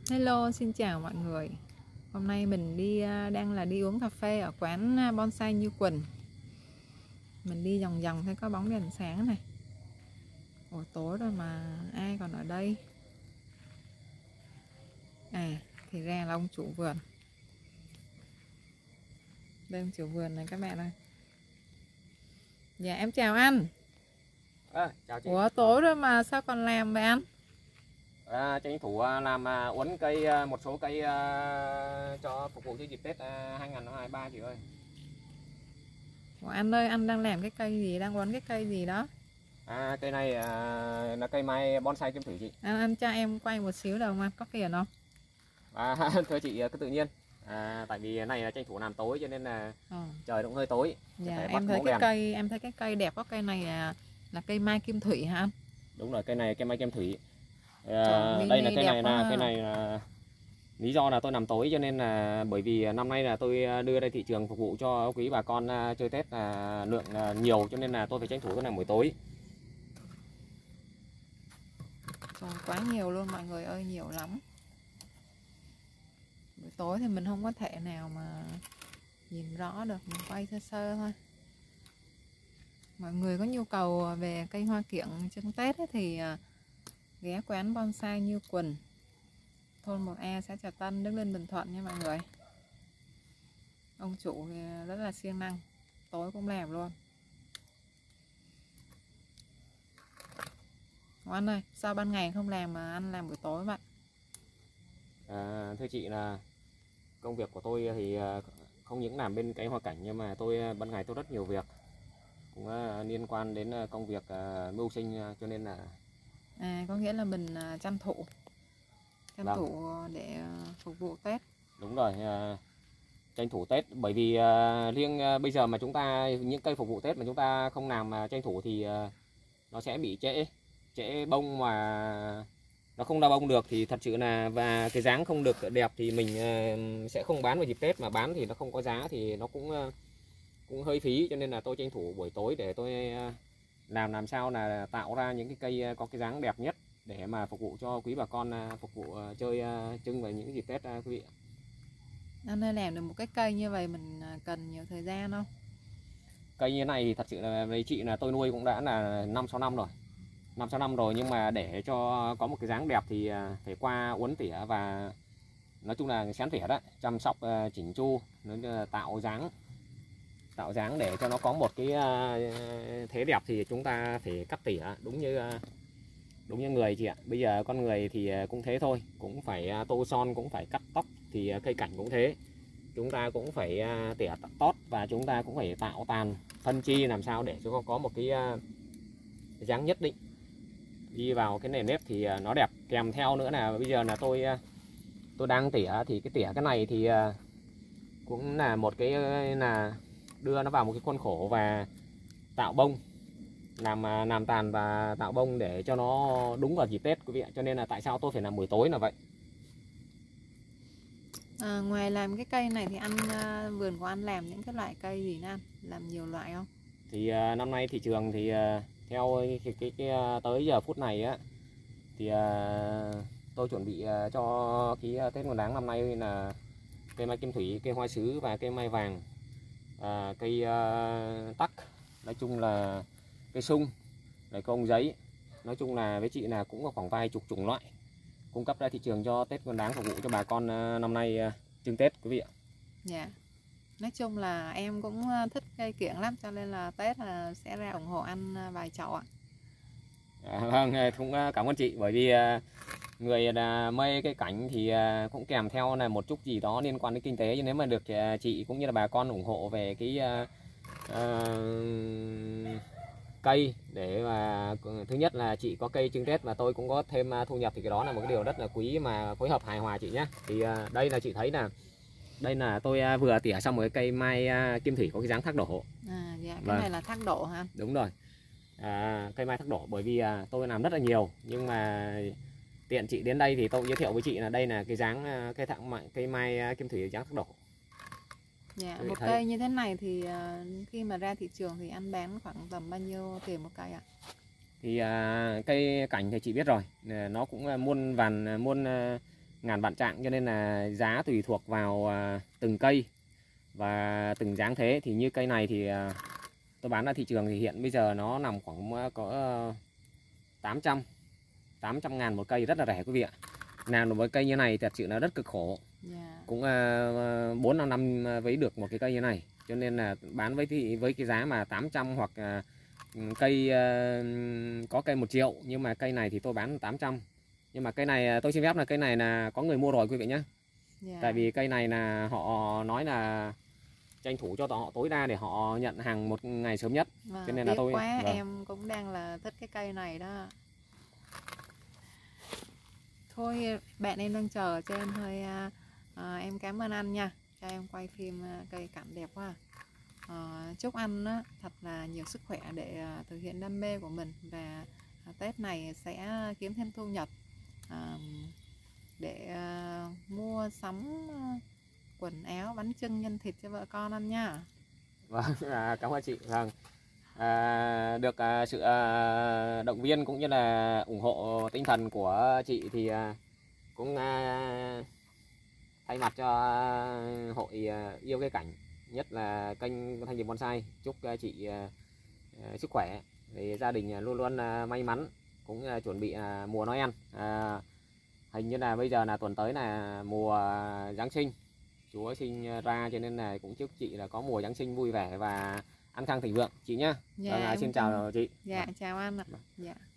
Hello, xin chào mọi người. Hôm nay mình đang đi uống cà phê ở quán bonsai Như Quỳnh. Mình đi vòng vòng thấy có bóng đèn sáng này. Ủa tối rồi mà ai còn ở đây? À, thì ra là ông chủ vườn. Đây ông chủ vườn này các bạn ơi. Dạ em chào anh. Chào chị. Ủa tối rồi mà sao còn làm vậy anh? Tranh thủ làm uốn cây, một số cây cho phục vụ cho dịp Tết 2023 chị ơi. Ủa anh ơi, anh đang làm cái cây gì? Đang uốn cái cây gì đó? Cây này là cây mai bonsai kim thủy chị. Anh cho em quay một xíu được không? Có phiền không? Thưa chị cứ tự nhiên. Tại vì này là tranh thủ làm tối cho nên là trời cũng hơi tối. Dạ, em thấy cái cây đẹp. Có cây này là cây mai kim thủy hả anh? Đúng rồi, cây này cây mai kim thủy. Trời, Đây là cây quá. này là lý do là tôi làm tối cho nên là bởi vì năm nay là tôi đưa ra thị trường phục vụ cho quý bà con chơi Tết lượng nhiều cho nên là tôi phải tranh thủ tôi làm buổi tối. Trời, quá nhiều luôn mọi người ơi, nhiều lắm. Buổi tối thì mình không có thể nào mà nhìn rõ được, mình quay sơ sơ thôi. Mọi người có nhu cầu về cây hoa kiểng trưng Tết ấy, thì ghé quán bonsai Như Quỳnh, thôn 1A, xã Trà Tân, Đức Linh, Bình Thuận nha mọi người. Ông chủ thì rất là siêng năng, tối cũng làm luôn. Anh ơi, sao ban ngày không làm mà anh làm buổi tối vậy? Thưa chị là công việc của tôi thì không những làm bên cái hoa cảnh nhưng mà tôi ban ngày tôi rất nhiều việc cũng liên quan đến công việc mưu sinh cho nên là Có nghĩa là mình tranh thủ vâng, để phục vụ Tết. đúng rồi, tranh thủ Tết bởi vì riêng bây giờ mà chúng ta những cây phục vụ Tết mà chúng ta không làm mà tranh thủ thì nó sẽ bị trễ bông mà nó không ra bông được thì thật sự là và cái dáng không được đẹp thì mình sẽ không bán vào dịp Tết, mà bán thì nó không có giá thì nó cũng hơi phí, cho nên là tôi tranh thủ buổi tối để tôi làm sao là tạo ra những cái cây có cái dáng đẹp nhất để mà phục vụ cho quý bà con phục vụ chơi trưng vào những dịp Tết quý vị. Anh ơi, làm được một cái cây như vậy mình cần nhiều thời gian không? Cây như này thì thật sự là với chị là tôi nuôi cũng đã là 5-6 năm rồi. 5-6 năm rồi nhưng mà để cho có một cái dáng đẹp thì phải qua uốn tỉa và nói chung là xén tỉa đó, chăm sóc chỉnh chu, nó tạo dáng để cho nó có một cái thế đẹp thì chúng ta phải cắt tỉa đúng như người chị ạ. Bây giờ con người thì cũng thế thôi, cũng phải tô son, cũng phải cắt tóc, thì cây cảnh cũng thế, chúng ta cũng phải tỉa tót và chúng ta cũng phải tạo tàn phân chi làm sao để cho có một cái dáng nhất định đi vào cái nền nếp thì nó đẹp. Kèm theo nữa là bây giờ là tôi đang tỉa thì cái tỉa cái này thì cũng là một cái là đưa nó vào một cái khuôn khổ và tạo bông, làm tàn và tạo bông để cho nó đúng vào dịp Tết quý vị ạ. Cho nên là tại sao tôi phải làm buổi tối là vậy. Ngoài làm cái cây này thì vườn của anh làm những cái loại cây gì nữa anh? Làm nhiều loại không? Thì năm nay thị trường thì theo cái tới giờ phút này á thì tôi chuẩn bị cho cái Tết Nguyên Đán năm nay là cây mai kim thủy, cây hoa sứ và cây mai vàng, cây tắc, nói chung là cây sung, rồi cây ông giấy, nói chung là với chị là cũng có khoảng vài chục chủng loại cung cấp ra thị trường cho Tết Nguyên Đán phục vụ cho bà con năm nay trưng Tết quý vị ạ. Dạ. Nói chung là em cũng thích cây kiểng lắm, cho nên là Tết là sẽ ra ủng hộ anh vài chậu ạ. Vâng, cũng cảm ơn chị, bởi vì người là mê cây cảnh thì cũng kèm theo là một chút gì đó liên quan đến kinh tế, nhưng nếu mà được chị cũng như là bà con ủng hộ về cái cây để mà thứ nhất là chị có cây trưng Tết và tôi cũng có thêm thu nhập thì cái đó là một cái điều rất là quý mà phối hợp hài hòa chị nhé. Thì đây là chị thấy là đây là tôi vừa tỉa xong một cái cây mai kim thủy có cái dáng thác đổ. Dạ, cái này là thác đổ hả? Đúng rồi, cây mai thác đổ, bởi vì tôi làm rất là nhiều nhưng mà tiện chị đến đây thì tôi giới thiệu với chị là đây là cái dáng cây mai kim thủy dáng thác đổ. Dạ, một cây như thế này thì khi mà ra thị trường thì anh bán khoảng tầm bao nhiêu tiền một cây ạ? Thì cây cảnh thì chị biết rồi, nó cũng muôn vàn muôn ngàn vạn trạng, cho nên là giá tùy thuộc vào từng cây và từng dáng thế. Thì như cây này thì tôi bán ra thị trường thì hiện bây giờ nó nằm khoảng có 800 ngàn một cây, rất là rẻ quý vị ạ. Làm được với cây như này thật sự là rất cực khổ. Cũng 4-5 năm với được một cái cây như này, cho nên là bán với cái giá mà 800 hoặc cây có cây 1 triệu, nhưng mà cây này thì tôi bán 800. Nhưng mà cây này tôi xin phép là cây này là có người mua rồi quý vị nhé. Tại vì cây này là họ nói là tranh thủ cho họ tối đa để họ nhận hàng một ngày sớm nhất. Cho nên là tôi quá, em cũng đang là thích cái cây này đó. Thôi bạn em đang chờ cho em hơi em cảm ơn anh nha, cho em quay phim cây cảnh đẹp quá. Chúc anh thật là nhiều sức khỏe để thực hiện đam mê của mình, và Tết này sẽ kiếm thêm thu nhập để mua sắm quần áo, bánh chưng, nhân thịt cho vợ con ăn nha. Vâng, cảm ơn chị. Vâng, được sự động viên cũng như là ủng hộ tinh thần của chị thì cũng thay mặt cho hội yêu cây cảnh, nhất là kênh Thanh Điệp Bonsai, chúc chị sức khỏe, để gia đình luôn luôn may mắn, cũng chuẩn bị mùa Noel. Hình như là bây giờ là tuần tới là mùa Giáng sinh, Chúa sinh ra, cho nên là cũng chúc chị là có mùa Giáng sinh vui vẻ và an khang thịnh vượng chị nhé. Dạ, Xin chào chị. Dạ, chào anh ạ. Dạ.